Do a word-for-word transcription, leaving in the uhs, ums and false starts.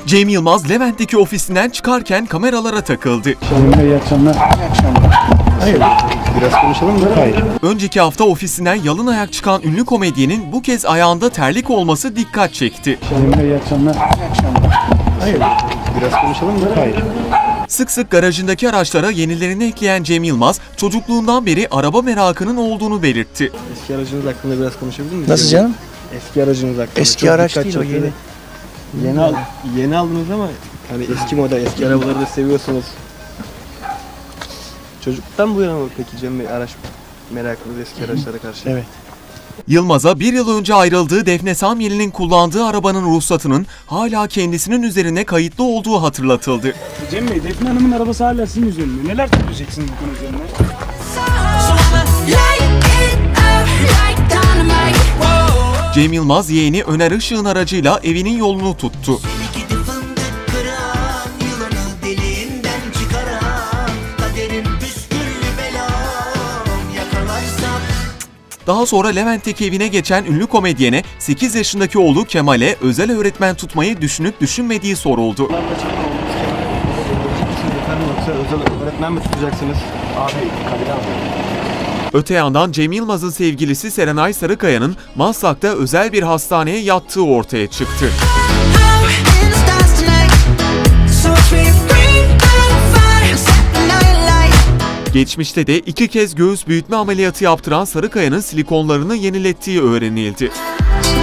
Cem Yılmaz, Levent'teki ofisinden çıkarken kameralara takıldı. İyi akşamlar. İyi akşamlar. Hayır. Biraz konuşalım mı? Hayır. Önceki hafta ofisinden yalın ayak çıkan ünlü komedyenin bu kez ayağında terlik olması dikkat çekti. İyi akşamlar. İyi akşamlar. Hayır. Biraz konuşalım mı? Hayır. Sık sık garajındaki araçlara yenilerini ekleyen Cem Yılmaz, çocukluğundan beri araba merakının olduğunu belirtti. Eski aracınız hakkında biraz konuşabilir miyiz? Nasıl canım? Eski aracınız hakkında. Eski çok araç dikkat değil o, çekiyor. yeni. Yeni, al, yeni aldınız ama hani eski model, eski arabaları da seviyorsunuz. Çocuktan bu yana mı peki Cem Bey araç meraklınız eski araçlara karşı? Evet. Yılmaz'a bir yıl önce ayrıldığı Defne Samyeli'nin kullandığı arabanın ruhsatının hala kendisinin üzerine kayıtlı olduğu hatırlatıldı. Cem Bey, Defne Hanım'ın arabası hala sizin üzerinde. Neler söyleyeceksiniz bu konu üzerine? Cem Yılmaz, yeğeni Öner Işık'ın aracıyla evinin yolunu tuttu. Daha sonra Levent'teki evine geçen ünlü komedyene sekiz yaşındaki oğlu Kemal'e özel öğretmen tutmayı düşünüp düşünmediği soruldu. Özel öğretmen mi tutacaksınız? Öte yandan Cem Yılmaz'ın sevgilisi Serenay Sarıkaya'nın Maslak'ta özel bir hastaneye yattığı ortaya çıktı. Geçmişte de iki kez göğüs büyütme ameliyatı yaptıran Sarıkaya'nın silikonlarını yenilettiği öğrenildi.